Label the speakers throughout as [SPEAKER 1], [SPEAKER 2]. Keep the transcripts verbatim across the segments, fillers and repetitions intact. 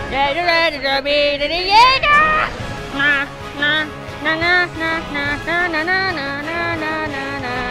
[SPEAKER 1] เดี๋ยวเดี๋ยวเดี๋ยวบีเดี๋ยวเย้นะนะนะนะนะนะนะนะนะนะนะนะนะนะ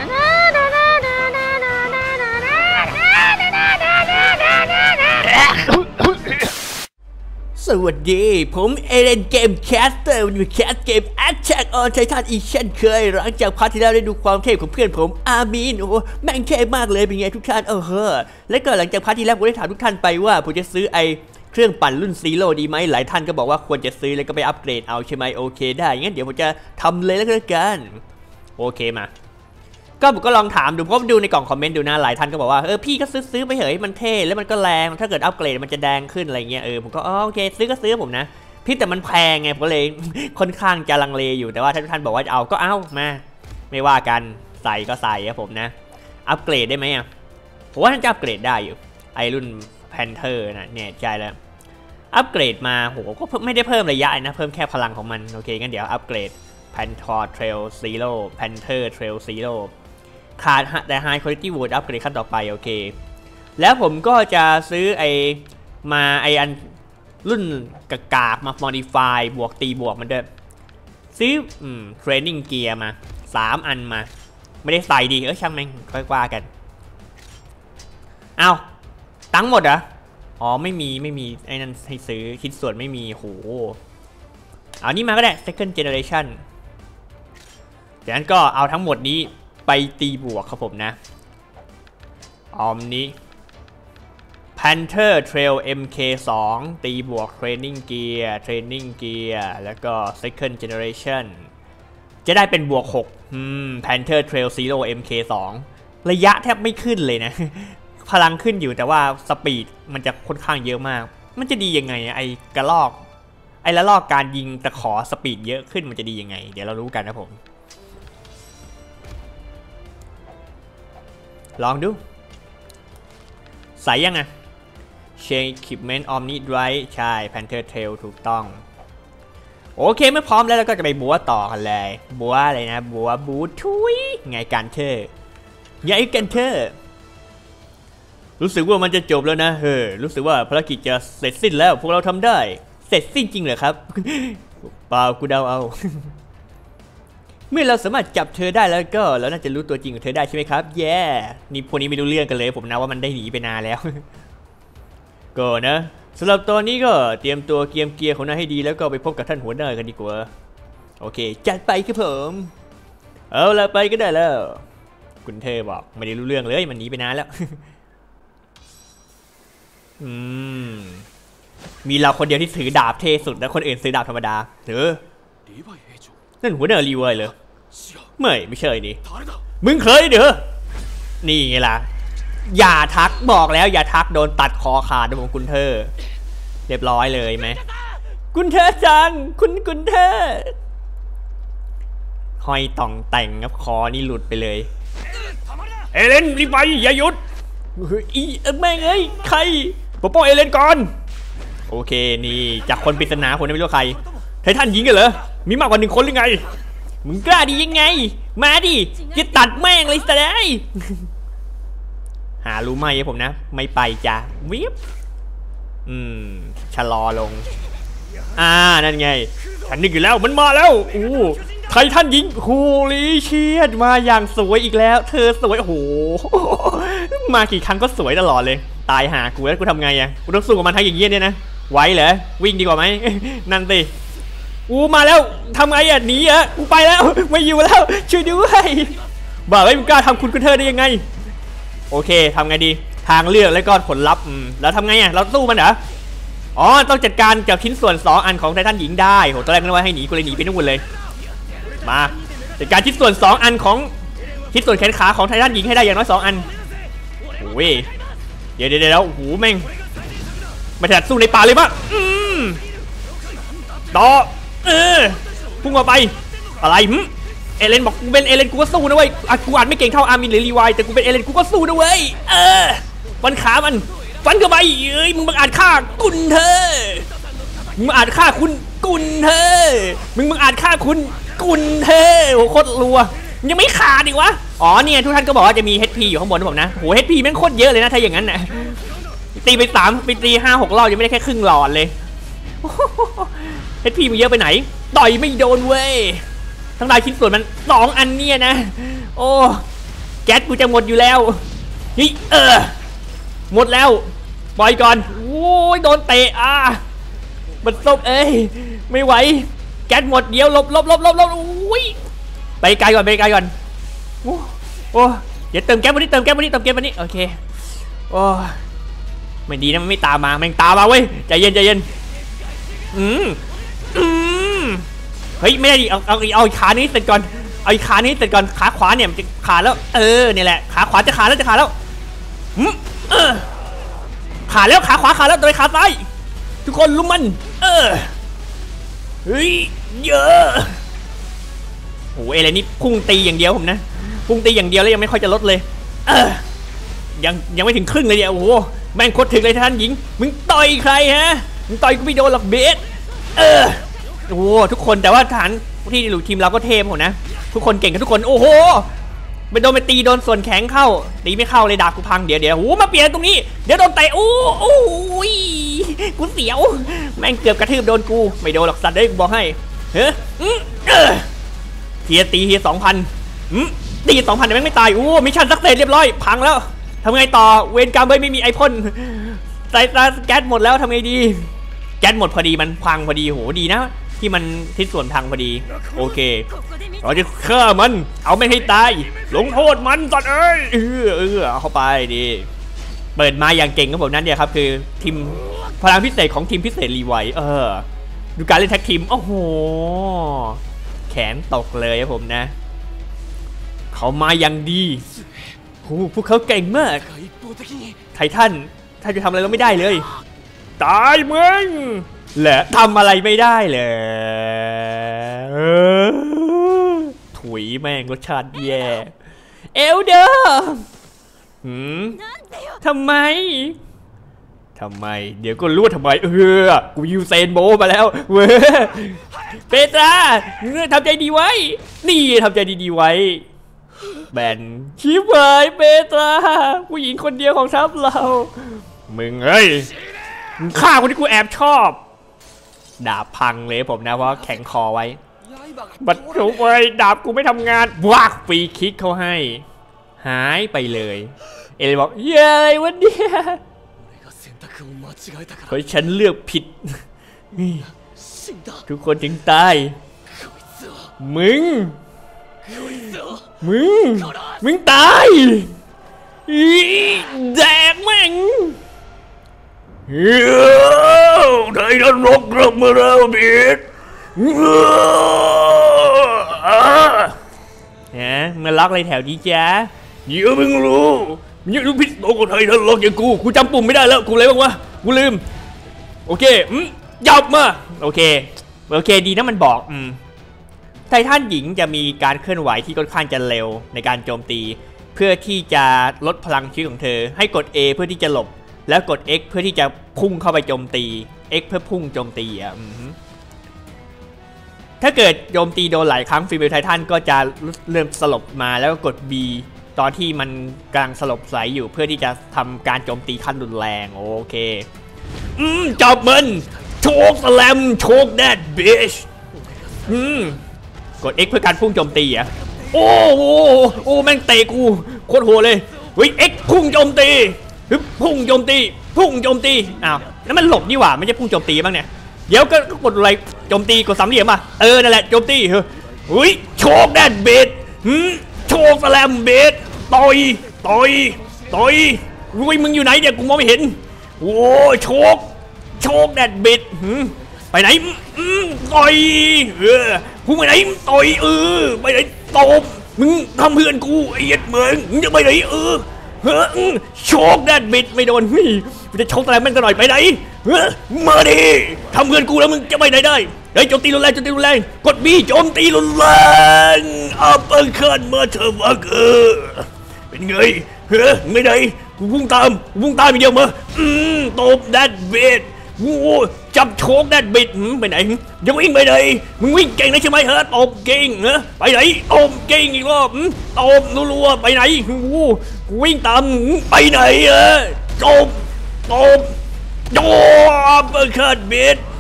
[SPEAKER 1] สวัสดีผมเอเลนเกมแคสเตอร์อยู่แคสเกม Attack on Titan อีกเช่นเคยหลังจากพาร์ทที่แล้วได้ดูความเท่ของเพื่อนผมอาร์มีนโอ้แม่งเท่มากเลยเป็นไงทุกท่านเออเฮ้อและก็หลังจากพาร์ทที่แล้วผมได้ถามทุกท่านไปว่าผมจะซื้อไอเครื่องปั่นรุ่นซีโร่ดีไหมหลายท่านก็บอกว่าควรจะซื้อแล้วก็ไปอัปเกรดเอาใช่ไหมโอเคได้งั้นเดี๋ยวผมจะทำเลยแล้วกันโอเคมาก็ผมก็ลองถามดูเพราะดูในกล่องคอมเมนต์ดูนะหลายท่านก็บอกว่าเออพี่ก็ซื้อซื้อไปเหยมันเท่แล้วมันก็แรงถ้าเกิดอัปเกรดมันจะแดงขึ้นอะไรเงี้ยเออผมก็อ๋อโอเคซื้อก็ซื้อผมนะพี่แต่มันแพงไงผมก็เลยค่อนข้างจะลังเลอยู่แต่ว่าถ้าทุกท่านบอกว่าจะเอาก็เอามาไม่ว่ากันใส่ก็ใส่ครับผมนะอัปเกรดได้ไหมอ่ะผมว่าท่านจะอัปเกรดได้อยู่ไอรุ่นแพนเทอร์นะเนี่ยใจแล้วอัปเกรดมาโหก็ไม่ได้เพิ่มระยะนะเพิ่มแค่พลังของมันโอเคงั้นเดี๋ยวอัปเกรด Panther Trail Zero Panther Trail Zeroขาดแต่ High Quality Wood อัปเกรดขั้นต่อไปโอเคแล้วผมก็จะซื้อไอมาไออันรุ่นกากามา Modify บวกตีบวกมันด้วยซื้ออืม Training Gear มาสามอันมาไม่ได้ใส่ดีเออช่างแม่งค่อยว่ากันเอาตังค์หมดเหรออ๋อไม่มีไม่มีไอ้นั่นให้ซื้อคิดส่วนไม่มีโหเอานี่มาก็ได้ Second Generation จากนั้นก็เอาทั้งหมดนี้ไปตีบวกครับผมนะออมนี้ Panther Trail เอ็ม เค สอง ตีบวก Training Gear Training Gear แล้วก็ Second Generation จะได้เป็นบวกหกอืม Panther Trail Zero เอ็ม เค สอง ระยะแทบไม่ขึ้นเลยนะพลังขึ้นอยู่แต่ว่าสปีดมันจะค่อนข้างเยอะมากมันจะดียังไงไอ้กระลอกไอ้ละลอกการยิงตะขอสปีดเยอะขึ้นมันจะดียังไงเดี๋ยวเรารู้กันนะผมลองดูใส่ยังไง Change Equipment Omni Drive ใช่ Panther Trail ถูกต้องโอเคเมื่อพร้อมแล้วเราก็จะไปบัวต่อกันเลยบัวอะไรนะบัวบูทุยไงกันเธอไงกันเธอรู้สึกว่ามันจะจบแล้วนะเฮ้ยรู้สึกว่าภารกิจจะเสร็จสิ้นแล้วพวกเราทำได้เสร็จสิ้นจริงเหรอครับ เปล่ากูเดาเอาเมื่อเราสามารถจับเธอได้แล้วก็เราน่าจะรู้ตัวจริงของเธอได้ใช่ไหมครับแย่ yeah. นี่พวกนี้ไม่รู้เรื่องกันเลยผมนะว่ามันได้หนีไปนานแล้ว ก็นะสำหรับตอนนี้ก็เตรียมตัวเกียมเกียร์ของนายให้ดีแล้วก็ไปพบกับท่านหัวหน้ากันดีกว่าโอเคจัดไปครับผมเอาละไปก็ได้แล้วคุณเธอบอกไม่ได้รู้เรื่องเลยมันหนีไปนานแล้ว อืมมีเราคนเดียวที่ถือดาบเท่สุดแล้วคนอื่นซื้อดาบธรรมดาเออนั่นหัวหน้ารีไวเลยไม่ไม่ใช่ดิมึงเคยเด้อนี่ไงล่ะอย่าทักบอกแล้วอย่าทักโดนตัดคอขาดโดนคุณเธอเรียบร้อยเลยไหมคุณเธอจังคุณคุณเธอห้อยต่องแต่งครับคอนี่หลุดไปเลยเอเลนรีบไปอย่าหยุดอีแม่งเอ้ยใครปกป้องเอเลนก่อนโอเคนี่จากคนปริศนาคนนี้ไม่รู้ใครไททันยิงกันเหรอมีมากกว่าหนึ่งคนหรือไงมึงกล้าดียังไงมาดิจะตัดแม่งเลยซะได้หารู้ไหมผมนะไม่ไปจ้ะวิบอืมชะลอลงอ่านั่นไงฉันนึกอยู่แล้วมันมาแล้วอู้ไททันยิงฮูลีเชียดมาอย่างสวยอีกแล้วเธอสวยโอ้โหมากี่ครั้งก็สวยตลอดเลยตายหากูแล้วกูทำไงอ่ะกูต้องสู้กับมันทั้งอย่างเงี้ยเนี่ยนะไหวเหรอวิ่งดีกว่าไหมนั่นสิอู้มาแล้วทำไงอ่ะหนีอ่ะกูไปแล้วไม่อยู่แล้วช่วยด้วยบ้าไอ้มึงกล้าทำคุณคุณเธอได้ยังไงโอเคทำไงดีทางเลือกแล้วก็ผลลัพธ์แล้วทำไงอ่ะเราสู้มันเหรออ๋อต้องจัดการกับชิ้นส่วนสองอันของไททันหญิงได้โหตอนแรกนึกว่าให้หนีกูเลยหนีไปนู่นเลยมาจัดการชิ้นส่วนสองอันของชิ้นส่วนแขนขาของไททันหญิงให้ได้อย่างน้อยสองอันโอ้ยเดี๋ยวเดี๋ยวแล้วโอ้โหแม่งมาถัดสู้ในป่าเลยปะอืมต่อเออพุ่งออกไปอะไรหึเอเลนบอกกูเป็นเอเลนกูก็สู้นะเว้ยกูอาจไม่เก่งเท่าอาร์มินหรือรีไวแต่กูเป็นเอเลนกูก็สู้นะเว้ยเออฟันขามันฟันเข้าไปเอ้ยมึงบังอาจฆ่ากุนเธอมึงบังอาจฆ่าคุณกุนเธอมึงบังอาจฆ่าคุณกุนเธอโหโคตรรัวยังไม่ขาดอีกวะอ๋อเนี่ยทุกท่านก็บอกว่าจะมี เอช พี อยู่ข้างบนผมนะโห เอช พี แม่งโคตรเยอะเลยนะถ้าอย่างนั้นนะตีไปสามไปตีห้าหกรอบยังไม่ได้แค่ครึ่งหลอดเลยเอชพีมันเยอะไปไหนต่อยไม่โดนเว้ยทั้งหลายชิ้นส่วนมันสองอันเนี่ยนะโอ้แก๊สกูจะหมดอยู่แล้วนี่เออหมดแล้วปล่อยก่อนโอ้ยโดนเตะอ่ะมันซบเอ้ยไม่ไหวแก๊สหมดเดี๋ยวลบลบลบลบลบอุ้ยไปไกลก่อนไปไกลก่อนโอ้โอ้เดี๋ยวเติมแก๊สวันนี้เติมแก๊สวันนี้เติมแก๊สวันนี้โอเคโอ้ไม่ดีนะมันไม่ตามมาแม่งตามมาเว้ยใจเย็นใจเย็นอืมอืมเฮ้ยไม่ได้ดิเอาเอาเอาขานี้เสร็จก่อนเอาขานี้เสร็จก่อนขาขวาเนี่ยมันจะขาดแล้วเออเนี่ยแหละขาขวาจะขาดแล้วจะขาดแล้วอืมเออขาดแล้วขาขวาขาดแล้วโดยขาซ้ายทุกคนลุมมันเออเฮ้ยเยอะโอ้เอเลนนี่พุ่งตีอย่างเดียวผมนะพุ่งตีอย่างเดียวแล้วยังไม่ค่อยจะลดเลยเออยังยังไม่ถึงครึ่งเลยเนี่ยโอ้โหแม่งโคตรถึงเลยท่านหญิงมึงต่อยใครฮะมึงต่อยกูไม่โดนหรอกเบสเออโอ้ทุกคนแต่ว่าฐานที่หลุดทีมเราก็เทมหมดนะทุกคนเก่งกันทุกคนโอ้โหไปโดนไปตีโดนส่วนแข็งเข้าตีไม่เข้าเลยดาบกูพังเดี๋ยวเดี๋ยวโอ้มาเปลี่ยนตรงนี้เดี๋ยวโดนเตะโอ้โอ้ยกูเสียวแม่งเกือบกระทืบโดนกูไม่โดนหรอกสัตว์ได้กูบอกให้เฮ้ยเทียตีเทียสองพันตีสองพันแต่แม่งไม่ตายโอ้มิชชั่นสักเซสเรียบร้อยพังแล้วทำไงต่อเวรกรรมไม่มีไอพ่นใส่แก๊สหมดแล้วทำไงดีแก๊สหมดพอดีมันพังพอดีโหดีนะที่มันทิศส่วนพังพอดีโอเคเราจะฆ่ามันเอาไม่ให้ตายลงโทษมันก่อนเอ้ยเออเออเอาเข้าไปดีเปิดมาอย่างเก่งครับผมนั่นเนี่ยครับคือทีมพลังพิเศษของทีมพิเศษรีไวเออดูการเล่นแท็กทีมโอ้โหแขนตกเลยครับผมนะเขามาอย่างดีโอ้พวกเขาเก่งมากไททันถ้าจะทำอะไรเราไม่ได้เลยตายมึงแหละทำอะไรไม่ได้เลยถุยแม่งรสชาติแย่เอลเดอร์หืมทำไมทำไมเดี๋ยวก็รู้ทำไมเออกูยูเซนโบมาแล้วเว้ยเปตราทำใจดีไว้นี่ทำใจดีๆไว้แบนชิบหายเปตราผู้หญิงคนเดียวของทัพเรามึงเอ้ยมึงฆ่าคนที่กูแอบชอบดาบพังเลยผมนะเพราะแข็งคอไว้บัดถูกไว้ดาบกูไม่ทำงานวากฟรีคิกเขาให้หายไปเลยเอเลบอกเย้ยวันนี้เพราะฉันเลือกผิดทุกคนจึงตายมึงมึงมึงตายแดกแม่งไททันรบกลับมาแล้วบีดฮะมาล็อกอะไรแถวนี้จ้าเดี๋ยวมึงรู้มึงยังรู้พิษโตกับไททันล็อกอย่างกูกูจำปุ่มไม่ได้แล้วกูอะไรบ้างวะกูลืมโอเคอืมจับมาโอเคโอเคดีนะมันบอกอืมไททันหญิงจะมีการเคลื่อนไหวที่ค่อนข้างจะเร็วในการโจมตีเพื่อที่จะลดพลังชีวิตของเธอให้กด A เพื่อที่จะหลบแล้วกด X เพื่อที่จะพุ่งเข้าไปโจมตี X เพื่อพุ่งโจมตีอ่ะถ้าเกิดโจมตีโดนหลายครั้งฟีเบลไททันก็จะเริ่มสลบมาแล้วก็กด B ตอนที่มันกำลังสลบไหลอยู่เพื่อที่จะทำการโจมตีขั้นรุนแรงโอเคอืมจับมันโชกสแลมโชกแดดบิชอืมกด X เพื่อการพุ่งโจมตีอ่ะโอ้โหโอ้แม่งเตะกูโคตรโหดเลยเฮ้ย X พุ่งโจมตีพุ่งโจมตีพุ่งโจมตีอ้าวนั่นมันหลบนี่หว่าไม่ใช่พุ่งโจมตีบ้างเนี่ยเดี๋ยวก็กดอะไรโจมตีกดสามเหลี่ยมอ่ะเออนั่นแหละโจมตีเฮ้ยโชกแดดเบดโชกสแลมเบดต่อยต่อยต่อยรุยมึงอยู่ไหนเดี๋ยวกูมองไม่เห็นโอ้โชกโชกแดดเบดไปไหนต่อยเออกูไปไหนต่อยเออไปไหนตบมึงทำเพื่อนกูไอ้เหี้ยเหมือนมึงจะไปไหนเออเฮ้ยโชกแดดบิดไม่โดนนี่จะโชกอะไรมันก็หน่อยไปไหนเฮ้ยมาดิทำเงินกูแล้วมึงจะไปไหนได้เฮ้ยโจมตีรุนแรงโจมตีรุนแรงกดบีโจมตีรุนแรงอัปเปอร์คัตมาเถอะวะเกอเป็นไงเฮ้ยไม่ได้กูพุ่งตามกูพุ่งตามอีกเดียวมาอืมตบแดดบิดโอ้จับโชกแดดบิดไปไหนจะวิ่งไปไหนมึงวิ่งเก่งนะใช่ไหมเฮ้ยตบเก่งเหรอไปไหนตบเก่งอีกรอบตบรัวๆไปไหนโอ้วิ่งตามไปไหนเออตบตบโดอัปเปอร์คัตบิด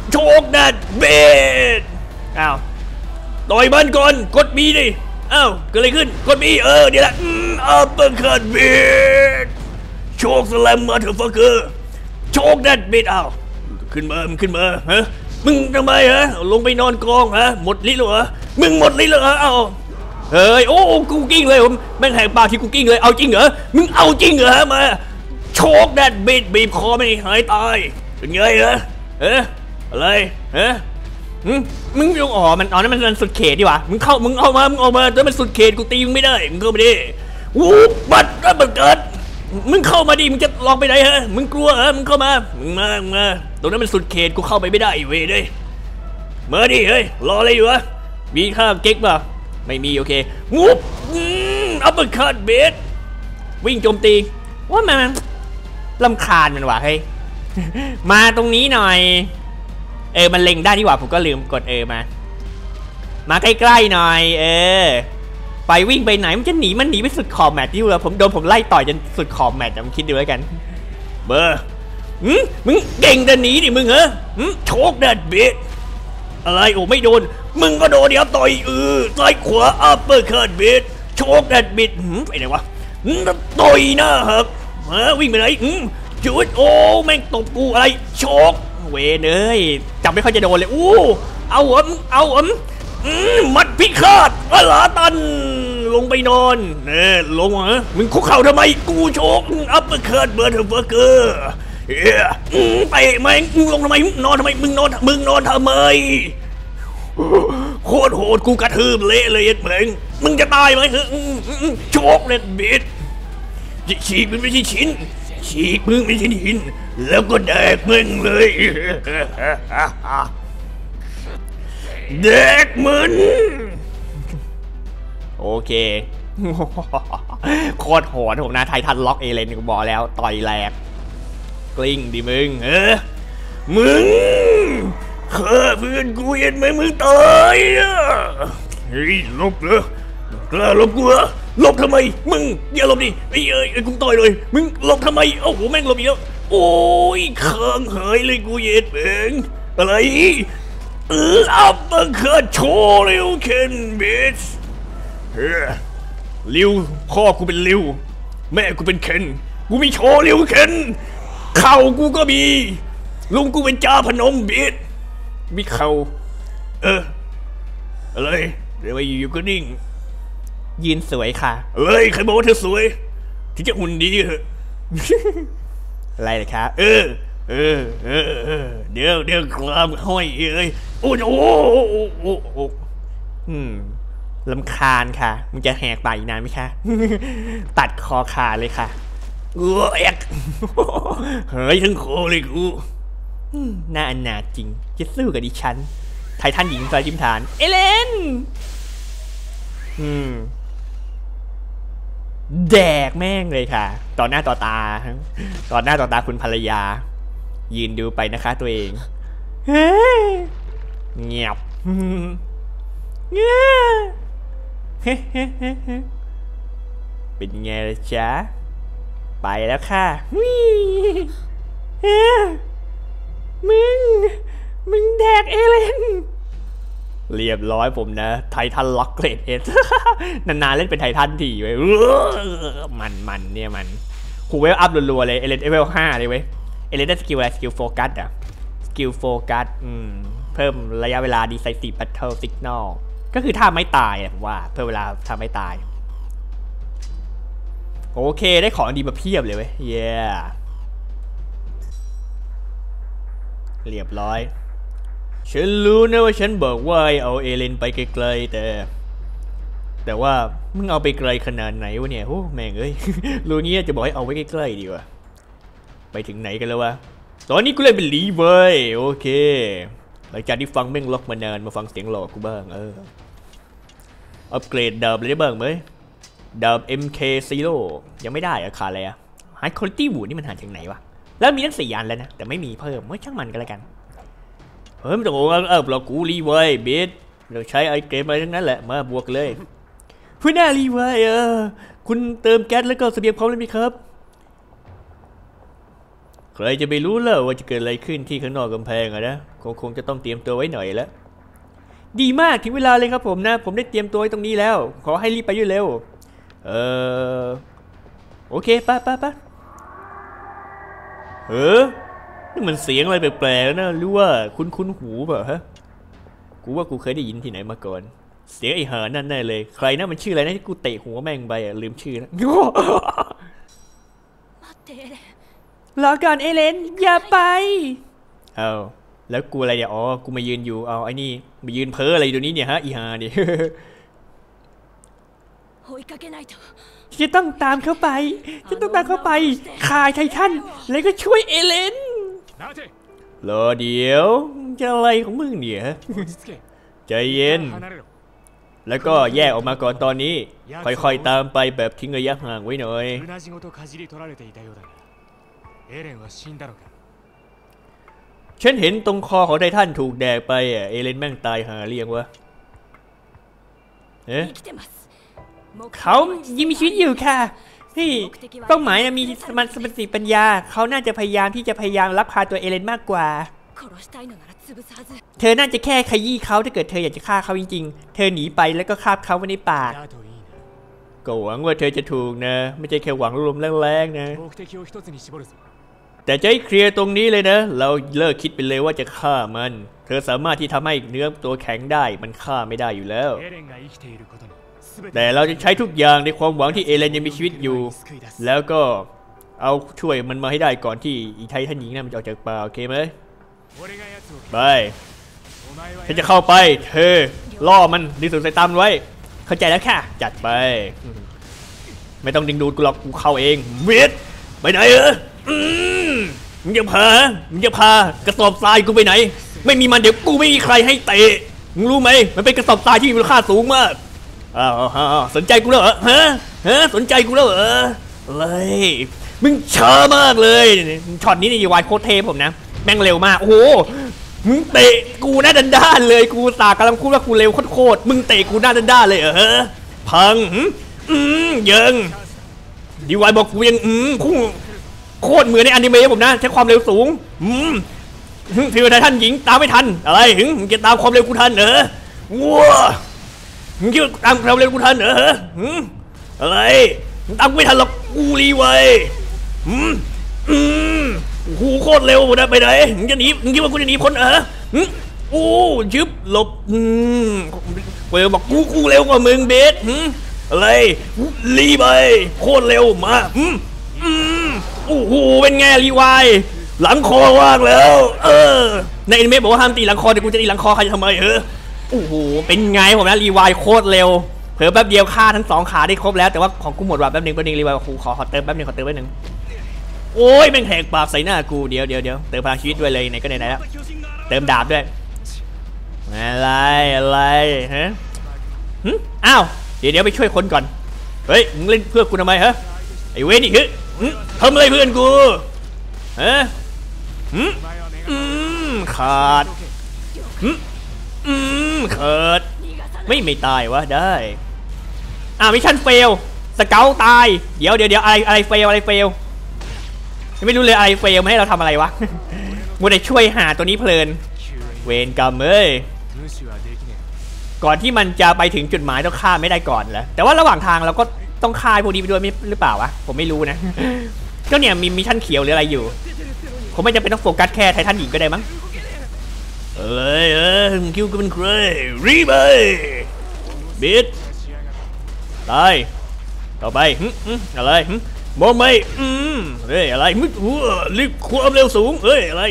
[SPEAKER 1] โชกดัดเบดอ้าวต่อยมันก่อนกดบีดิอ้าวเกิดอะไรขึ้นกดบีเออเดี๋ยวละอัปเปอร์คัตเบดโชกสแลมมาเถอะฟักเกอร์โชกดัดเบดอ้าวขึ้นมามึงขึ้นมาฮะมึงทำไมฮะลงไปนอนกองฮะหมดลิ้นเหรอมึงหมดลิ้นเหรอเอาเฮ้ยโอ้กูกิ้งเลยผมแม่งแหกปากที่กูกิ้งเลยเอาจริงเหรอมึงเอาจริงเหรอมาโชกดัดเบดบีบคอไม่หายตายเป็นไงเหรอเอ๊ะอะไรเอ๊ะมึงยังอ๋อมันอ๋อนั่นมันสุดเขตดีวะมึงเข้ามึงเอามามึงเอามาแต่มันสุดเขตกูตีมึงไม่ได้มึงเข้ามาดิวูบบัดก็บัดเกิดมึงเข้ามาดิมึงจะลองไปไหนฮะมึงกลัวเหรอมึงเข้ามามึงมามึงมาตรงนั้นมันสุดเขตกูเข้าไปไม่ได้เว้ยเลยมาดิเฮ้ยรออะไรอยู่วะมีข้าวเก๊กป่ะไม่มีโอเควูบอัปเปอร์คัตเบสวิ่งโจมตีว่ามันลำคาญมันว่ะเฮ้ยมาตรงนี้หน่อยเออมันเล็งได้ดีกว่าผมก็ลืมกดเออมามาใกล้ๆหน่อยเออไปวิ่งไปไหนมันจะหนีมันหนีไปสุดขอบแมตช์ที่เราผมโดนผมไล่ต่อยจนสุดขอบแมตช์มึงคิดดูแล้วกันเบอร์มึงมึงเก่งแต่หนีดิมึงเหรอโชกดัดเบสอะไรโอ้ไม่โดนมึงก็โดนเดี๋ยวต่อยเออซ้ายขวาอัปเปอร์คัตเบสโชกดัดเบสไปไหนวะต่อยหน้าหักมาวิ่งไปไหนจุดโอ้แม่งตบกูอะไรโชกเวเนยจับไม่ค่อยจะโดนเลยอู้เอาอ่ะเอาอ่ะมัดพิฆาตอลาตันลงไปนอนเน่ลงเหรอมึงคุกเข่าทำไมกูโชกอัปเปอร์คัตเบอร์เทอร์เบอร์เกอร์เฮ้ยไปแม่งมึงลงทำไมนอนทำไมมึงนอนมึงนอนทำไมโคตรโหดกูกระทืบเละเลยเอ็ดเหม่งมึงจะตายไหมโชกเล็ดบิดฉีกมันไม่ใช่ชิ้นฉีกมึงไม่ใช่หินแล้วก็แดกมึงเลยแดกมึงโอเคโคตรโหดผมนะไททันล็อกเอเลนกูบอกแล้วต่อยแหลกกลิ้งดิมึงเออมึงฆ่าเพื่อนกูเห็นไหมมึงตายอ่ะเฮ้ยลบเหรอกล้าลบกูเหรอลบทำไมมึงอย่าลบดิไอ้เอ้ยกูต่อยเลยมึงลบทำไมโอ้โหแม่งลบอีกแล้วโอ้ยค้างหายเลยกูเย็ดเบ่งอะไรเอออัปเปอร์คัตโชว์ลิวเคนบิชเฮ้ยลิวพ่อกูเป็นลิวแม่กูเป็นเคนกูมีโชว์ลิวเคนเข่ากูก็มีลุงกูเป็นจ่าพนมบิชมีเข่าเอออะไรเดี๋ยวไปอยู่ก็นิ่งยืนสวยค่ะเฮ้ยใครบอกว่าเธอสวยที่จะหุ่นดีเหรออะไรเลยครับเออเออเออเออเดี๋ยวเดี๋ยวกลามห้อยเอ้ยโอ้โหโอ้โหอืมลำคาญค่ะมึงจะแหกปากอีกนานไหมคะตัดคอขาเลยค่ะเออแอกเฮ้ยทั้งคอเลยกูน่าอนาถจริงจะสู้กับดิฉันไททันหญิงสายจิมฐานเอเลนอืมแดกแม่งเลยค่ะต่อหน้าต่อตาต่อหน้าต่อตาคุณภรรยายืนดูไปนะคะตัวเองเฮ้ยเงียบเงียบเป็นไงล่ะจ๊ะไปแล้วค่ะมึงมึงแดกเอเลนเรียบร้อยผมนะไททันล็อกเกรดเอสนานๆเล่นเป็นไททันทีไว้มันมันเนี่ยมันหูเวลอัพรัวๆเลยเอเลนเอเวลห้าเลยเว้ยเอเลนได้สกิลอะไรสกิลโฟกัสอ่ะสกิลโฟกัสอืมเพิ่มระยะเวลา decisive battle signal ก็คือถ้าไม่ตายผมว่าเพิ่มเวลาถ้าไม่ตายโอเคได้ของดีมาเพียบเลยเว้ยเย้เรียบร้อยฉันรู้นะว่าฉันบอกว่าเอาเอเลนไปไกลๆแต่แต่ว่ามึงเอาไปไกลขนาดไหนวะเนี่ยโอ้แม่งเอ้ยรู้งี้จะบอกให้เอาไว้ใกล้ๆดีกว่าไปถึงไหนกันแล้ววะตอนนี้กูเล่นเป็นลีเว้ยโอเคหลังจากที่ฟังแม่งล็อกมานานมาฟังเสียงหลอกกูบ้างเอออัปเกรดดาบเลยได้บ้างไหมดาบ เอ็ม เค ซีโร่ ยังไม่ได้อะขาดอะไรอะไฮคุณภาพวูดนี่มันหาจากไหนวะแล้วมีทั้งสี่อันแล้วนะแต่ไม่มีเพิ่มไม่ช่างมันกันแล้วกันเฮ้ยมันจะบอกว่าเออเรากูรีไวเบสเราใช้ไอเกมอะไรทั้งนั้นแหละมาบวกเลยผู้หน้ารีไวเออคุณเติมแก๊สแล้วก็เสบียงพร้อมแล้วไหมครับใครจะไปรู้เล่าว่าจะเกิดอะไรขึ้นที่ข้างนอกกำแพงอะนะคงคงจะต้องเตรียมตัวไว้หน่อยแล้วดีมากถึงเวลาเลยครับผมนะผมได้เตรียมตัวไว้ตรงนี้แล้วขอให้รีบไปด้วยเร็วเออโอเคไปไปไปเออนี่มันเสียงอะไรแปลกๆนะหรือว่าคุ้นคุ้นหูเปล่าฮะกูว่ากูเคยได้ยินที่ไหนมาก่อนเสียงไอ้หานั่นแน่เลยใครนะมันชื่ออะไรนะที่กูเตะหัวแม่งไปอ่ะลืมชื่อนะรอก่อนเอเลนอย่าไปเอาแล้วกูอะไรเนี่ยอ๋อกูมายืนอยู่เอาไอ้นี่มายืนเพ้ออะไรอยู่นี้เนี่ยฮะอีหาเนี่ยจะต้องตามเข้าไปจะต้องตามเข้าไปคายไททันแล้วก็ช่วยเอเลนรอเดี๋ยวจะอะไรของมึงเนี่ยใจเย็นแล้วก็แยกออกมาก่อนตอนนี้ค่อยๆตามไปแบบทิ้งระยะห่างไว้หน่อยฉันเห็นตรงคอของไททันถูกแดกไปอ่ะเอเลนแม่งตายหาเรียงวะเอ๊ะเขายังมีชีวิตอยู่ค่ะนี่เป้าหมายมีมันสติปัญญาเขาน่าจะพยายามที่จะพยายามลักพาตัวเอเลนมากกว่าเธอน่าจะแค่ขยี้เขาถ้าเกิดเธออยากจะฆ่าเขาจริงๆเธอหนีไปแล้วก็คาบเขาไว้ในปากก็หวังว่าเธอจะถูกนะไม่ใช่แค่หวังลมแรงๆนะแต่จะให้เคลียร์ตรงนี้เลยนะเราเลิกคิดไปเลยว่าจะฆ่ามันเธอสามารถที่ทำให้เนื้อตัวแข็งได้มันฆ่าไม่ได้อยู่แล้วแต่เราจะใช้ทุกอย่างในความหวังที่เอเลนยังมีชีวิตอยู่แล้วก็เอาช่วยมันมาให้ได้ก่อนที่อีไททันหญิงนั้นมันจะออกจากป่าโอเคไหมไปฉันจะเข้าไปเธอล่อมันดึงสุดสายตามไว้เข้าใจแล้วค่ะจัดไปไม่ต้องดึงดูดกูหรอกกูเข้าเองเวทไปไหนเออมึงจะพามึงจะพากระสอบทรายกูไปไหนไม่มีมันเดี๋ยวกูไม่มีใครให้เตะมึงรู้ไหมมันเป็นกระสอบทรายที่มีมูลค่าสูงมากอ้าวสนใจกูแล้วเหรอฮะฮะสนใจกูแล้วเหรออะไรมึงช้ามากเลยช็อตนี้ในวายโคตรเทพผมนะแม่งเร็วมากโอ้โหมึงเตะกูหน้าด้านๆเลยกูตากำลังพูดว่ากูเร็วโคตรมึงเตะกูหน้าด้านๆเลยเหรอพังอืมยังดีวายบอกกูยังอืมโคตรเหมือนในอนิเมะผมนะใช้ความเร็วสูงอืมพี่ไททันหญิงตามไม่ทันอะไรหึมึงจะตามความเร็วกูทันเหรอว้ามึงคิดว่าตามความเร็วกูทันเหรอหืมอะไรมึงตามกูไม่ทันหรอกกูรีไวหืมอืมกูโคตรเร็วนะไปไหนมึงจะหนีมึงคิดว่ากูจะหนีพ้นเหรอหืมโอ้ยึบหลบอืมเวลบอกกูกูเร็วกว่ามึงเบสหืมอะไรรีไวโคตรเร็วมาอืมอืมโอ้โหเป็นไงรีไวหลังคอว่างแล้วเออในอนิเมะบอกว่าห้ามตีหลังคอแต่กูจะตีหลังคอใครจะทำไมเออโอ้โหเป็นไงผมนะรีไวโคตรเร็วเผลอแป๊บเดียวฆ่าทั้งสองขาได้ครบแล้วแต่ว่าของกูหมดว่ะแป๊บนึงแป๊บนึงรีไวครูขอขอเติมแป๊บนึงขอเติมแป๊บนึงโอ้ยแม่งแหกปากใส่หน้ากูเดี๋ยวเดี๋ยวเดี๋ยวเติมพลังชีวิตด้วยเลยไหนก็ไหนแล้วเติมดาบด้วยอะไรอะไรฮะอ้าวเดี๋ยวเดี๋ยวไปช่วยคนก่อนเฮ้ยมึงเล่นเพื่อกูทำไมฮะไอ้เวนี่คือทำอะไรเพื่อนกูฮะอืมขาดอืมเขิดไม่ไม่ตายวะได้อ่ามิชชั่นเฟลสเกลตายเดี๋ยวเดี๋ยวเดี๋ยวอะไรอะไรเฟลอะไรเฟลไม่รู้เลยอะไรเฟลมาให้เราทำอะไรวะมัวแต่ช่วยหาตัวนี้เพลินเวรกรรมเอ้ยก่อนที่มันจะไปถึงจุดหมายต้องฆ่าไม่ได้ก่อนแหละแต่ว่าระหว่างทางเราก็ต้องฆ่าพวกนี้ไปด้วยหรือเปล่าวะผมไม่รู้นะก็เนี่ยมีมิชชั่นเขียวหรืออะไรอยู่ผมไม่จำเป็นต้องโฟกัสแค่ไททันหญิงก็ได้มั้งเอ้ยเออมึงคิวก็เป็นใครรีบไปบิดตายต่อไปอะไรมองไม่เฮ้ยอะไรมึงรีบความเร็วสูงเฮ้ยอะไร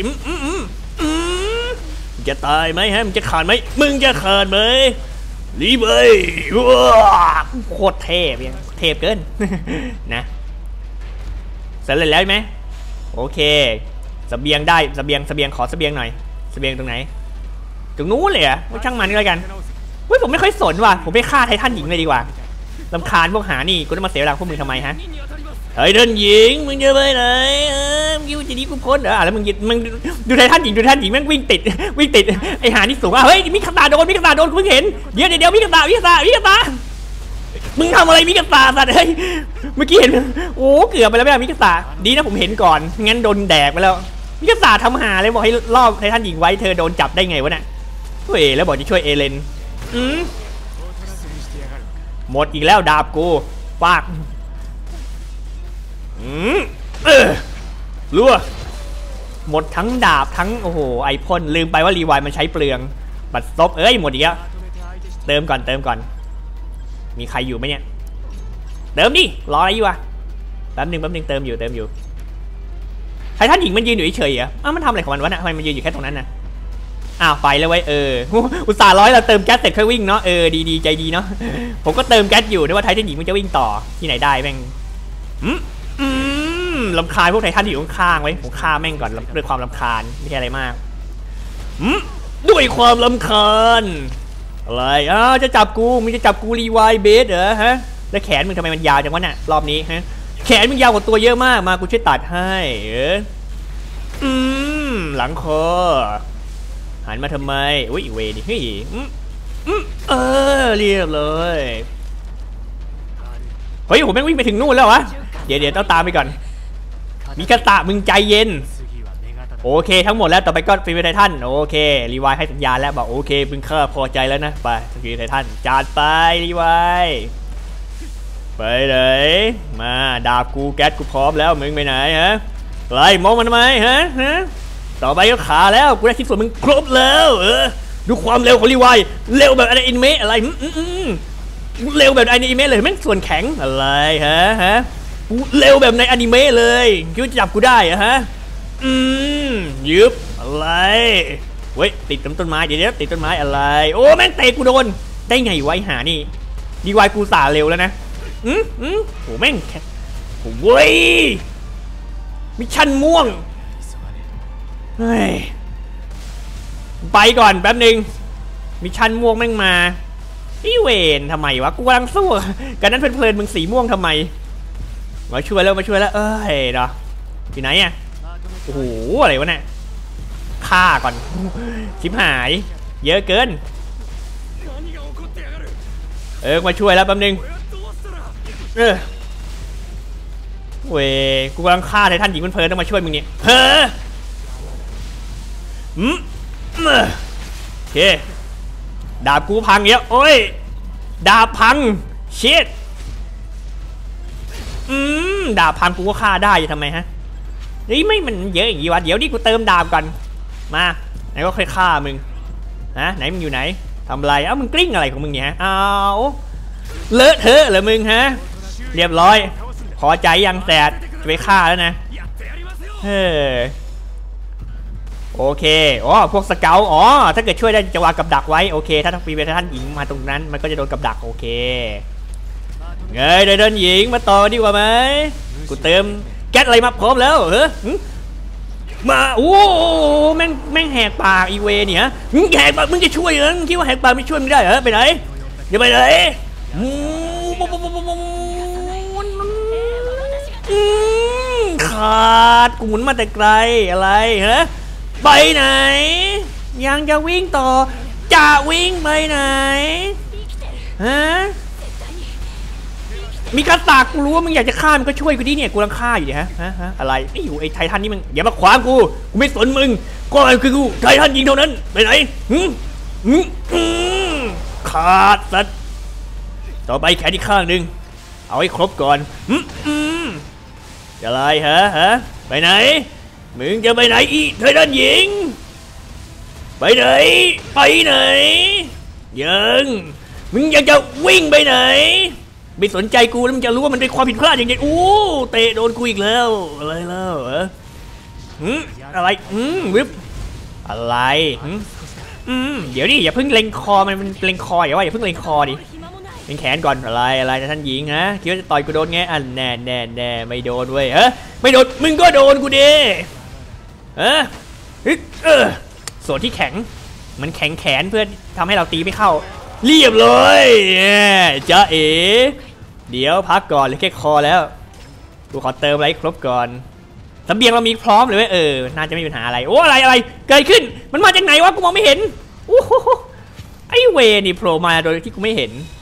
[SPEAKER 1] จะตายไหมฮะมึงจะขาดไหมมึงจะขาดไหมรีบไปโคตรเทพยังเทพเกินนะเสร็จแล้วไหมโอเคเสบียงได้เสบียงเสบียงขอเสบียงหน่อยเสบียงตรงไหนตรงนู้นเลยอะว่าช่างมันก็แล้วกันเฮ้ยผมไม่ค่อยสนว่ะผมไปฆ่าไททันหญิงเลยดีกว่าลำคาญพวกหานี่กูจะมาเสียเวลาพวกมึงทำไมฮะไททันหญิงมึงจะไปไหนเออมึงจะหนีกูพ้นเหรอแล้วมึงมึงดูไททันหญิงดูไททันหญิงแม่งวิ่งติดวิ่งติดไอหานี่สูงอ่ะเฮ้ยมิคาตาโดนมิคาตาโดนกูเพิ่งเห็นเดี๋ยวเดี๋ยวมิคาตามิคาตามิคาตามึงทำอะไรมิกาตาสัตว์เฮ้ยเมื่อกี้เห็นโอ้เกือบไปแล้วไม่มิกาตาดีนะผมเห็นก่อนงั้นโดนแดกไปแล้วมิกาตาทำหาเลยบอกให้รอบไททันหญิงไว้เธอโดนจับได้ไงวะเนี่ยเฮ้ยแล้วบอกจะช่วยเอเลนอืมหมดอีกแล้วดาบกูฟากอืมเออรัวหมดทั้งดาบทั้งโอ้โหไอพ่นลืมไปว่ารีไวมันใช้เปลืองบัตรซบเอ้ยหมดอีกแล้วเติมก่อนเติมก่อนมีใครอยู่ไหมเนี่ยเติมดิรออะไรอยู่วะแป๊บนึงแป๊บนึงเติมอยู่เติมอยู่ไททันหญิงมันยืนอยู่เฉยๆเหรออ้าวมันทำอะไรของมันวะเนี่ยทำไมมันยืนอยู่แค่ตรงนั้นนะอ้าวไปแล้วไว้เอออุตส่าห์ร้อยเราเติมแก๊สเสร็จค่อยวิ่งเนาะเออดีๆใจดีเนาะผมก็เติมแก๊สอยู่นึกว่าไททันหญิงมันจะวิ่งต่อที่ไหนได้แม่งอืมอืมลำคาญพวกไททันที่อยู่ข้างๆไว้ผมฆ่าแม่งก่อนด้วยความลำคาญไม่ใช่อะไรมากอืมด้วยความลำคาญอะไรอ้าวจะจับกูมึงจะจับกูรีไวเบสเหรอฮะแล้วแขนมึงทำไมมันยาวจังวะเนี่ยรอบนี้ฮะแขนมึงยาวกว่าตัวเยอะมากมากูช่วยตัดให้เอออืมหลังคอหันมาทำไมอุ้ยเวดิเฮ้ยอืมอืมเออเรียบเลยเฮ้ยผมแม่งวิ่งไปถึงนู่นแล้ววะเดี๋ยวเดี๋ยวต้องตามไปก่อนมิกาตะมึงใจเย็นโอเคทั้งหมดแล้วต่อไปก็ฟิล์มไททันโอเครีไวให้สัญญาณแล้วบอกโอเคมึงข้าพอใจแล้วนะไปฟิล์มไททันจัดไปรีไวไปไหนมาดาบกูแก๊สกูพร้อมแล้วมึงไปไหนฮะไล่มองมันทำไมฮะฮะต่อไปก็ขาแล้วกูได้ชิ้นส่วนมึงครบแล้วเออดูความเร็วของรีไวเร็วแบบอนิเมะอะไรเร็วแบบอนิเมะเลยแม่งส่วนแข็งอะไรฮะฮะเร็วแบบในอนิเมะเลยคิดว่าจะจับกูได้อะฮะอืมยึบอะไรเว้ยติดต้นไม้เดี๋ยวติดต้นไม้อะไรโอ้แม่งเตะกูโดนได้ไงไว้หานี่ดีไวกูสาเร็วแล้วนะอืมอืมโหแม่งโอ้เว้ยมิชชั่นม่วงเฮ้ยไปก่อนแป๊บนึงมิชชั่นม่วงแม่งมาอีเวนทำไมวะกูกำลังสู้กันนั้นเพลินๆมึงสีม่วงทำไมมาช่วยแล้วมาช่วยแล้วเอ้ยเนาะที่ไหนอ่ะโอ้โหอะไรวะเนี่ยฆ่าก่อนชิบหายเยอะเกินเออมาช่วยแล้วแป๊บนึงเออเว้ยกูกำลังฆ่าไททันหญิงเพลินๆต้องมาช่วยมึงเนี่ยเฮ้ออืมโอเคดาบกูพังเยอะโอ้ยดาบพังเชิดอืมดาบพังกูก็ฆ่าได้ทำไมฮะนี่ไม่มันเยอะอย่างนี้วะเดี๋ยวนี่กูเติมดาบก่อนมาไหนก็ค่อยฆ่ามึงฮะไหนมึงอยู่ไหนทำอะไรเอ้ามึงกลิ้งอะไรของมึงเนี่ยอ้าวเลอะเทอะเหรอมึงฮะเรียบร้อยพอใจยังแสดจะไปฆ่าแล้วนะเฮ้โอเคอ๋อพวกสเกลอ๋อถ้าเกิดช่วยได้จะวางกับดักไว้โอเคถ้าทั้งปีเป็นท่านหญิงมาตรงนั้นมันก็จะโดนกับดักโอเคเงยเดินหญิงมาต่อดีกว่าไหมกูเติมแก๊สอะไรมาพร้อมแล้วเฮ้ยมาโอ้แม่งแม่งแหกปากอีเวเนี่ยมึงแหกปากมึงจะช่วยเหรอมึงคิดว่าแหกปากไม่ช่วยมึงได้เหรอไปไหนอย่าไปไหนขาดกูหมุนมาแต่ไกลอะไรฮะไปไหนยังจะวิ่งต่อจะวิ่งไปไหนฮะมีกระตากกูรู้ว่ามึงอยากจะฆ่ามึงก็ช่วยกูดิเนี่ยกูกำลังฆ่าอยู่ฮะฮะฮะอะไรไอ้อยู่ไอ้ไททันนี่มึงอย่ามาขวางกูกูไม่สนมึงก็คือกูไททันยิงเท่านั้นไปไหนหืมหืมขาดสัตว์ต่อไปแขนอีกข้างหนึ่งเอาให้ครบก่อนหืมจะอะไรฮะฮะไปไหนมึงจะไปไหนอีไททันหญิงไปไหนไปไหนยังมึงอยากจะวิ่งไปไหนไม่สนใจกูแล้วมึงจะรู้ว่ามันเป็นความผิดพลาดอย่างไงอู้เตะโดนกูอีกแล้วอะไรแล้วเหรอหืมอะไรอืมวิบอะไรอืมเดี๋ยวดิอย่าเพิ่งเล็งคอมันมันเล็งคออย่าว่าอย่าเพิ่งเล็งคอดิเล็งแขนก่อนอะไรอะไรท่านหญิงฮะคิดว่าจะต่อยกูโดนไงอันแน่แน่แน่ไม่โดนเว้ยเฮ้ยไม่โดนมึงก็โดนกูดิเออเออส่วนที่แข็งมันแข็งแขนเพื่อทำให้เราตีไม่เข้าเรียบเลยจ้าเอ๋เดี๋ยวพักก่อนเลยแค่คอแล้วกูขอเติมอะไรครบก่อนเสบียงเรามีพร้อมเลยเว้ยเออน่าจะไม่มีปัญหาอะไรโอ้อะไรอะไรเกิดขึ้นมันมาจากไหนวะกูมองไม่เห็นโอ้โหไอเวนี่โผล่มาโดยที่กูไม่เห็น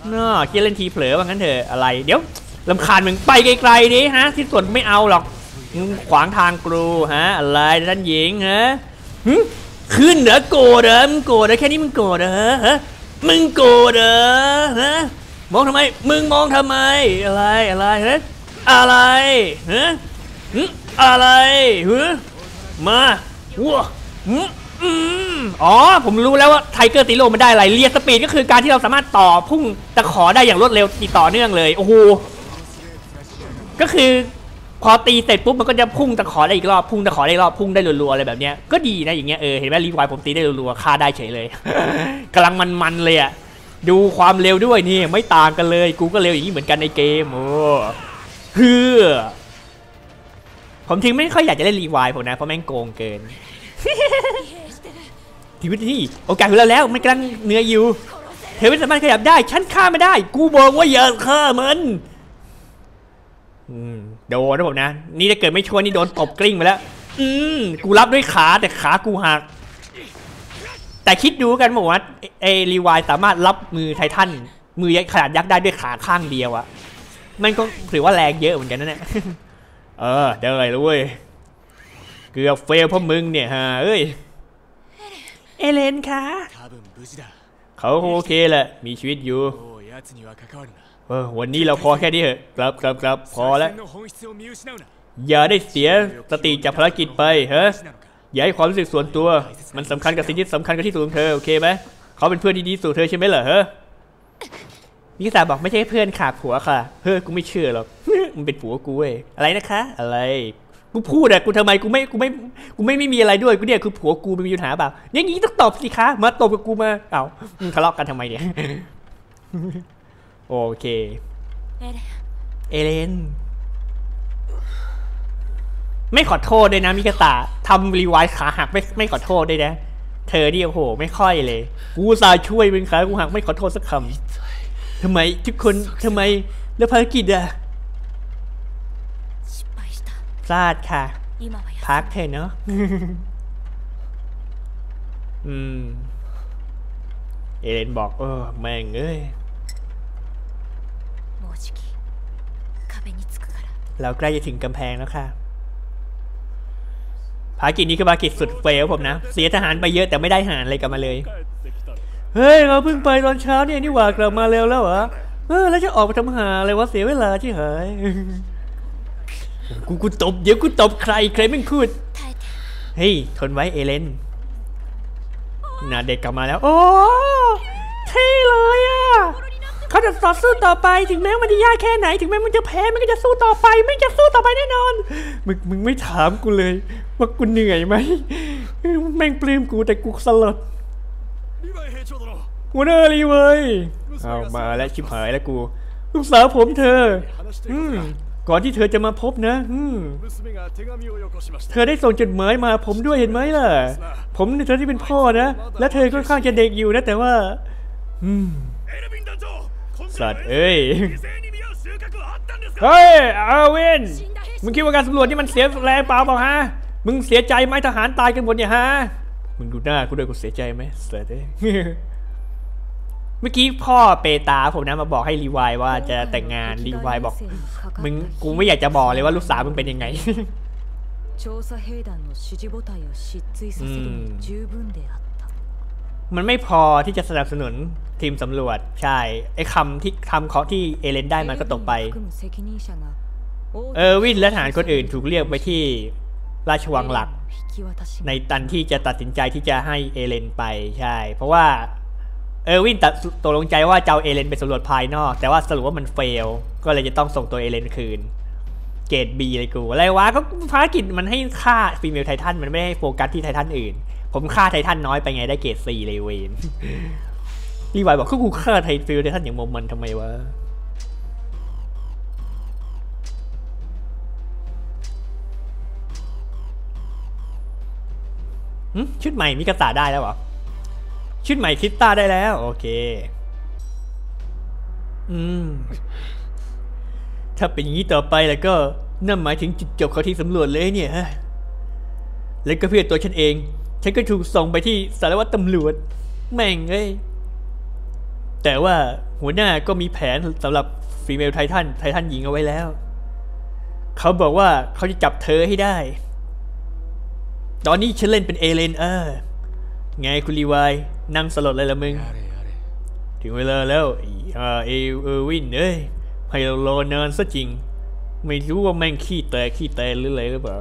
[SPEAKER 1] น่าเกียร์เล่นทีเผลอว่างั้นเถอะอะไรเดี๋ยวลำคาญมึงไปไกลๆดิฮะที่ส่วนไม่เอาหรอกมึงขวางทางกูฮะอะไรท่านหญิงฮะขึ้นเหรอโกรธเหรอมึงโกรธเหรอแค่นี้มึงโกรธเหรอฮะมึงโกรธเหรอฮะมองทำไมมึงมองทำไมอะไรอะไรฮะอะไรฮะอะไรฮะมาว้าอ๋อผมรู้แล้วว่าไทเกอร์ติโร่มันได้อะไรเรียสปีดก็คือการที่เราสามารถต่อพุ่งตะขอได้อย่างรวดเร็วติดต่อเนื่องเลยโอ้โหก็คือพอตีเสร็จปุ๊บมันก็จะพุ่งตะขอได้อีกรอบพุ่งตะขอได้อีกรอบพุ่งได้รัวๆอะไรแบบเนี้ยก็ดีนะอย่างเงี้ยเออเห็นไหมรีไวผมตีได้รัวๆฆ่าได้เฉยเลย กำลังมันๆเลยอ่ะดูความเร็วด้วยนี่ไม่ต่างกันเลยกูก็เร็วอย่างนี้เหมือนกันในเกมโอ้เฮือผมถึงไม่ค่อยอยากจะเล่นรีไวผมนะเพราะแม่งโกงเกินทีวิตที่โอกาสของเราแล้วมันกำลังเหนื่อยอยู่เธอไม่สามารถขยับได้ฉันฆ่าไม่ได้กูบอกว่าอย่าฆ่ามันโดนนะผมนะนี่ถ้าเกิดไม่ช่วยนี่โดนตบกลิ้งไปแล้วอืมกูรับด้วยขาแต่ขากูหักแต่คิดดูกันบอกว่าเอรีวายสามารถรับมือไททันมือขนาดยักษ์ได้ด้วยขาข้างเดียวอะมันก็ถือว่าแรงเยอะเหมือนกันนะเนี่ยเออได้เลยเว้ยเกือบเฟลเพราะมึงเนี่ยฮะเอ้ยเอเลนคะเขาโอเคแหละมีชีวิตอยู่เออวันนี้เราพอแค่นี้เหอะกลับกลับกลับพอแล้วอย่าได้เสียสติจากภารกิจไปเฮ้ยอย่าให้ความรู้สึกส่วนตัวมันสำคัญกับสิ่งที่สำคัญกับที่สุดของเธอโอเคไหมเขาเป็นเพื่อนที่ดีสุดเธอใช่ไหมเหรอเฮ้ยมิสาบอกไม่ใช่เพื่อนขาผัวค่ะเฮ้ยกูไม่เชื่อหรอกมันเป็นผัวกูเว้ยอะไรนะคะอะไรกูพูดอะกูทำไมกูไม่กูไม่กูไม่ไม่มีอะไรด้วยกูเนี่ยคือผัวกูมีปัญหาเปล่าอย่างนี้ต้องตอบสิคะมาตบกับกูมาเอ้ามึงทะเลาะกันทำไมเนี่ยโอเคเอเลนไม่ขอโทษเลยนะมิกาตะทำรีไวซ์ขาหักไม่ไม่ขอโทษเลยนะเธอนี่โอ้โหไม่ค่อยเลยกูสายช่วยมึงขากูหักไม่ขอโทษสักคำทำไมทุกคนทำไมแล้วภารกิจอะพลาดค่ะพักเถอะเนาะอืมเอเลนบอกเออแม่งเอ้ยเราใกล้จะถึงกำแพงแล้วค่ะภารกิจนี้คือภารกิจสุดเฟลผมนะเสียทหารไปเยอะแต่ไม่ได้หารอะไรกลับมาเลยเฮ้ยเราเพิ่งไปตอนเช้าเนี่ยนี่หว่ากลับมาเร็วแล้วเหรอเออแล้วจะออกไปทำหาอะไรวะเสียเวลาที่หายกูกูตบเดี๋ยวกูตบใครใครไม่พูดเฮ้ยทนไว้เอเลนน่าเด็กกลับมาแล้วโอ้เท่เลยอ่ะเขาจะต่อสู้ต่อไปถึงแม้มันจะยากแค่ไหนถึงแม้มันจะแพ้มันก็จะสู้ต่อไปมันจะสู้ต่อไปแน่นอนมึงมึงไม่ถามกูเลยว่ากูเหนื่อยไหมแม่งปลื้มกูแต่กูสลดหัวหน้ารีเว้ยเอามาแล้วชิบหายแล้วกูลูกสาวผมเธออืมก่อนที่เธอจะมาพบนะอืมเธอได้ส่งจดหมายมาผมด้วยเห็นไหมล่ะผมในฐานะที่เป็นพ่อนะและเธอค่อนข้างจะเด็กอยู่นะแต่ว่าอืมสัตว์เอ้ยเฮ้ยอาเวนมึงคิดว่าการสำรวจนี่มันเสียแรงเปล่าเปล่าฮะมึงเสียใจไหมทหารตายกันหมดเนี่ยฮะมึงดูหน้ากูด้วยกูเสียใจไหมสัตว์เอ้ยเมื่อกี้พ่อเปตาผมนะมาบอกให้รีไวว่าจะแต่งงานรีไวบอกมึงกูไม่อยากจะบอกเลยว่าลูกสาวมึงเป็นยังไงมันไม่พอที่จะสนับสนุนทีมสำรวจใช่ไอ้คำที่ทำเขาที่เอเลนได้มันก็ตกไปเออวินและทหารคนอื่นถูกเรียกไปที่ราชวังหลักในตันที่จะตัดสินใจที่จะให้เอเลนไปใช่เพราะว่าเออวินตัดตกลงใจว่าจะเอาเอเลนไปสำรวจภายนอกแต่ว่าสรุปว่ามันเฟลก็เลยจะต้องส่งตัวเอเลนคืนเกรดบีเลยกูอะไรวะก็ภารกิจมันให้ฆ่าฟีเมลไททันมันไม่ได้โฟกัสที่ไททันอื่นผมฆ่าไททันน้อยไปไงได้เกรดซีเลยเวนรีไวบอกกูฆ่าไทฟิลไททันอย่างโมมันทำไมวะชุดใหม่มิกาตาได้แล้วเหรอชุดใหม่คิตต้าได้แล้วโอเคอืมถ้าเป็นอย่างนี้ต่อไปแล้วก็นั่นหมายถึงจุดจบของที่สำรวจเลยเนี่ยแล้วก็เพื่อตัวฉันเองฉันก็ถูกส่งไปที่สารวัตรตำรวจแม่งเอ้ยแต่ว่าหัวหน้าก็มีแผนสำหรับฟีเมลไททันไททันหญิงเอาไว้แล้วเขาบอกว่าเขาจะจับเธอให้ได้ตอนนี้ฉันเล่นเป็นเอเลนเออร์ไงคุณรีวายนั่งสลดเลยละมึงถึงเวลาแล้วเอเอเออร์วินเอ้ยให้เรารอนานซะจริงไม่รู้ว่าแม่งขี้แตกขี้แตนหรืออะไรหรือเปล่า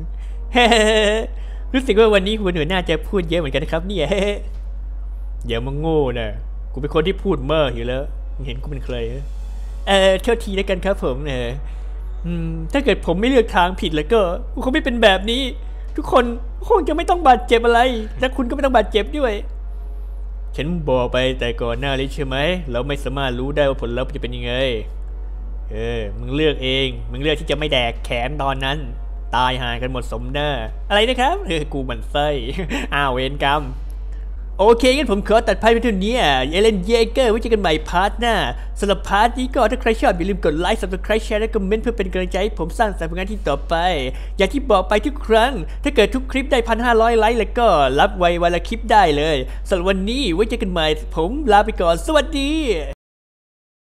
[SPEAKER 1] รู้สึกว่าวันนี้คุณหัวหน้าจะพูดเยอะเหมือนกันนะครับเนี่ยอย่ามาโง่นะกูเป็นคนที่พูดมากอยู่แล้วเห็นกูเป็นใครเออเท่าทีแล้วกันครับผมเนี่ยถ้าเกิดผมไม่เลือกทางผิดแล้วก็กูคงไม่เป็นแบบนี้ทุกคนคงจะไม่ต้องบาดเจ็บอะไรและคุณก็ไม่ต้องบาดเจ็บด้วยฉันบอกไปแต่ก่อนหน้านี้ใช่ไหมเราไม่สามารถรู้ได้ว่าผลลัพธ์จะเป็นยังไงเออมึงเลือกเองมึงเลือกที่จะไม่แดกแขนตอนนั้นตายหากันหมดสมหน้าอะไรนะครับเออกูมันไส้อ้าวเวรกรรมโอเคงั้นผมขอตัดภาพไปเท่านี้เอเลนเยเกอร์ไว้เจอกันใหม่พาร์ทหน้าสำหรับพาร์ทนี้ก็ถ้าใครชอบอย่าลืมกดไลค์ ซับสไครบ์ แชร์และคอมเมนต์เพื่อเป็นกำลังใจให้ผมสร้างสรรค์ผลงานที่ต่อไปอย่างที่บอกไปทุกครั้งถ้าเกิดทุกคลิปได้ หนึ่งพันห้าร้อย ไลค์แล้วก็รับไววันละคลิปได้เลยสำหรับวันนี้ไว้เจอกันใหม่ผมลาไปก่อนสวัสดี